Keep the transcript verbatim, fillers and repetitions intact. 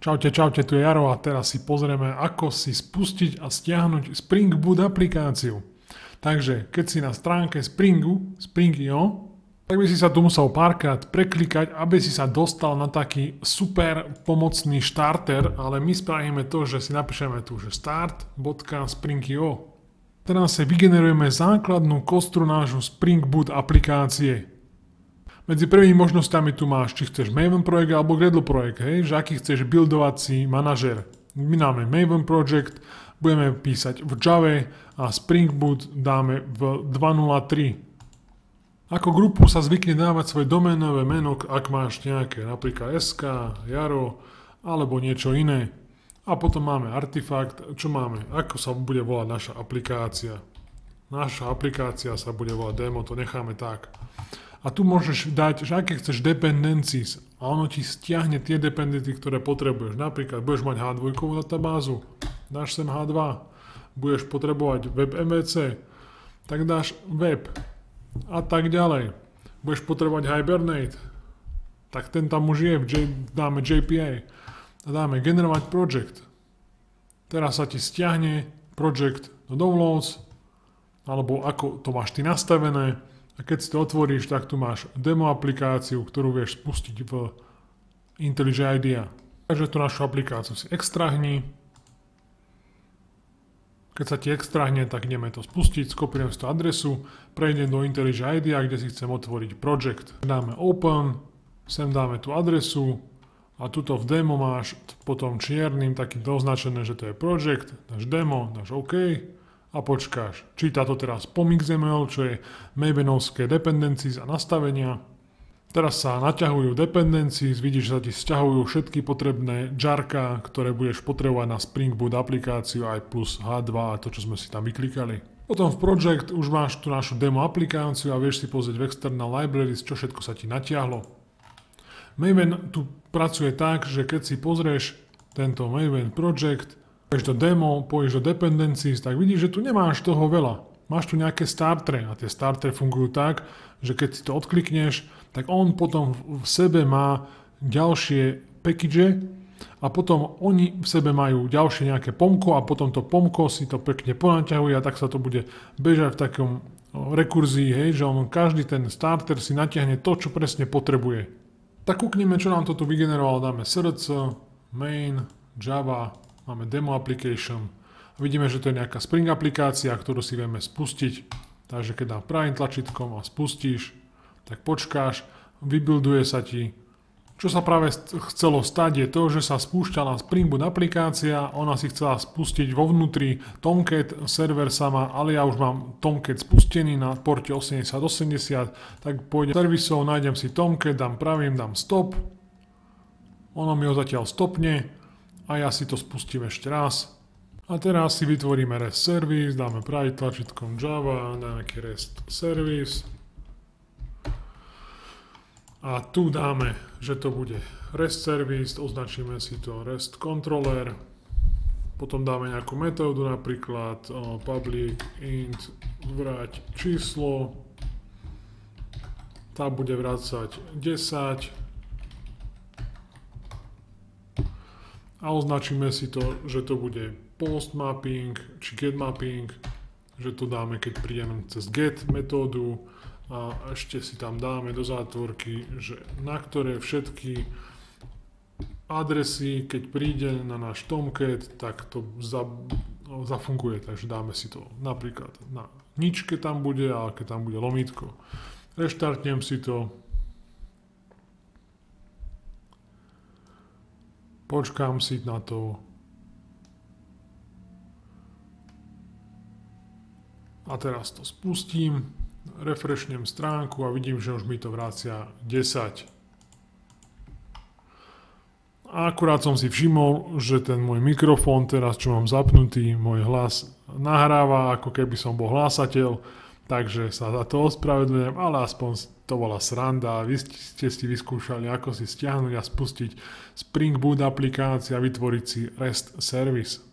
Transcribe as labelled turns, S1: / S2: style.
S1: Čaute, čaute, tu je Jaro a teraz si pozrieme, ako si spustiť a stiahnuť Spring Boot aplikáciu. Takže, keď si na stránke Springu, Spring bodka io, tak by si sa tu musel párkrát preklikať, aby si sa dostal na taký super pomocný štarter, ale my spravíme to, že si napíšeme tu, že start bodka spring bodka io. Teraz si vygenerujeme základnú kostru nášho Spring Boot aplikácie. Medzi prvými možnosťami tu máš, či chceš Maven projekt alebo Gradle projekt, hej, že aký chceš buildovací manažer. My dáme Maven project, budeme písať v Java a Spring Boot dáme v dva nula tri. Ako grupu sa zvykne dávať svoje doménové meno, ak máš nejaké, napríklad es ká, Jaro alebo niečo iné. A potom máme artefakt, čo máme, ako sa bude volať naša aplikácia. Naša aplikácia sa bude volať demo, to necháme tak. A tu môžeš dať, že aké chceš dependencies a ono ti stiahne tie dependency, ktoré potrebuješ. Napríklad budeš mať há dva databázu, dáš sem há dva, budeš potrebovať web em vé cé, tak dáš web a tak ďalej. Budeš potrebovať Hibernate, tak ten tam už je, dáme jé pé á a dáme generovať project. Teraz sa ti stiahne project do downloads, alebo ako to máš ty nastavené. A keď si to otvoríš, tak tu máš demo aplikáciu, ktorú vieš spustiť v IntelliJ IDEA. Takže tú našu aplikáciu si extrahni. Keď sa ti extrahne, tak ideme to spustiť, skopírujem si tú adresu, prejdem do IntelliJ IDEA, kde si chcem otvoriť project. Dáme open, sem dáme tú adresu a tuto v demo máš potom čiernym takým označené, že to je project, dáš demo, dáš OK. A počkáš. Číta to teraz pom iks em el, čo je Mavenovské dependencies a nastavenia. Teraz sa naťahujú dependencies, vidíš, že sa ti sťahujú všetky potrebné jarka, ktoré budeš potrebovať na Spring Boot aplikáciu aj plus há dva a to, čo sme si tam vyklikali. Potom v project už máš tú našu demo aplikáciu a vieš si pozrieť v external libraries, čo všetko sa ti natiahlo. Maven tu pracuje tak, že keď si pozrieš tento Maven project, pôjdeš do demo, pôjdeš do dependencies, tak vidíš, že tu nemáš toho veľa. Máš tu nejaké startre a tie startre fungujú tak, že keď si to odklikneš, tak on potom v sebe má ďalšie package a potom oni v sebe majú ďalšie nejaké pomko a potom to pomko si to pekne ponaťahuje a tak sa to bude bežať v takom rekurzii, hej, že on každý ten starter si natiahne to, čo presne potrebuje. Tak kúkneme, čo nám to tu vygenerovalo. Dáme src, main, java, máme demo application a vidíme, že to je nejaká Spring aplikácia, ktorú si vieme spustiť. Takže keď dám pravým tlačítkom a spustíš, tak počkáš, vybuilduje sa ti. Čo sa práve chcelo stať je to, že sa spúšťala Spring Boot aplikácia, ona si chcela spustiť vo vnútri Tomcat server sama, ale ja už mám Tomcat spustený na porte osemdesiat osemdesiat, tak pôjdem servisov, nájdem si Tomcat, dám pravým, dám stop, ono mi ho zatiaľ stopne. A ja si to spustím ešte raz. A teraz si vytvoríme REST service, dáme pravým tlačítkom Java, dáme nejaký REST service. A tu dáme, že to bude REST service, označíme si to REST controller. Potom dáme nejakú metódu, napríklad public int vrať číslo. Tá bude vracať desať. A označíme si to, že to bude post mapping či get mapping, že to dáme, keď prídeme cez get metódu a ešte si tam dáme do zátvorky, že na ktoré všetky adresy, keď príde na náš Tomcat, tak to za, no, zafunguje. Takže dáme si to napríklad na nič, keď tam bude, ale keď tam bude lomítko. Reštartnem si to. Počkám si na to. A teraz to spustím, refreshnem stránku a vidím, že už mi to vracia desať. A akurát som si všimol, že ten môj mikrofón teraz, čo mám zapnutý, môj hlas nahráva, ako keby som bol hlásateľ. Takže sa za to ospravedlňujem, ale aspoň to bola sranda. Vy ste si vyskúšali, ako si stiahnuť a spustiť Spring Boot aplikáciu a vytvoriť si REST service.